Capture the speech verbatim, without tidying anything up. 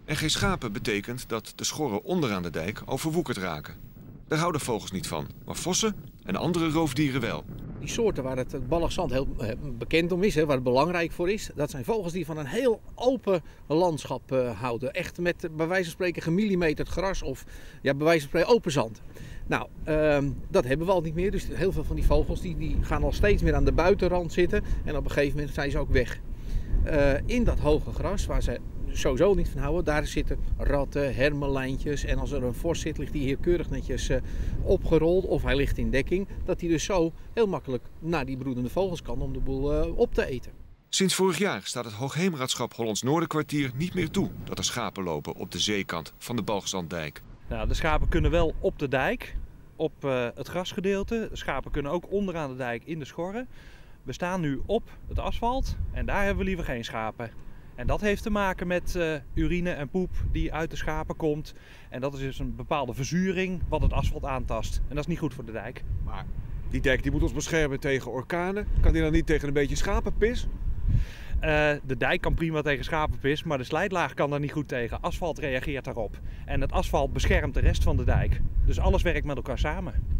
En geen schapen betekent dat de schorren onderaan de dijk overwoekerd raken. Daar houden vogels niet van, maar vossen en andere roofdieren wel. Die soorten waar het balligzand heel bekend om is, hè, waar het belangrijk voor is, dat zijn vogels die van een heel open landschap uh, houden. Echt met bij wijze van spreken gemillimeterd gras of ja, bij wijze van spreken open zand. Nou, uh, dat hebben we al niet meer. Dus heel veel van die vogels die, die gaan al steeds meer aan de buitenrand zitten. En op een gegeven moment zijn ze ook weg. Uh, in dat hoge gras, waar ze sowieso niet van houden, daar zitten ratten, hermelijntjes. En als er een vos zit, ligt die hier keurig netjes uh, opgerold of hij ligt in dekking. Dat hij dus zo heel makkelijk naar die broedende vogels kan om de boel uh, op te eten. Sinds vorig jaar staat het Hoogheemraadschap Hollands Noorderkwartier niet meer toe dat er schapen lopen op de zeekant van de Balgezanddijk. Nou, de schapen kunnen wel op de dijk, op uh, het grasgedeelte. De schapen kunnen ook onderaan de dijk in de schorren. We staan nu op het asfalt en daar hebben we liever geen schapen. En dat heeft te maken met uh, urine en poep die uit de schapen komt. En dat is dus een bepaalde verzuring wat het asfalt aantast. En dat is niet goed voor de dijk. Maar die dijk die moet ons beschermen tegen orkanen. Kan die dan niet tegen een beetje schapenpis? Uh, de dijk kan prima tegen schapenpis, maar de slijtlaag kan daar niet goed tegen. Asfalt reageert daarop. En het asfalt beschermt de rest van de dijk. Dus alles werkt met elkaar samen.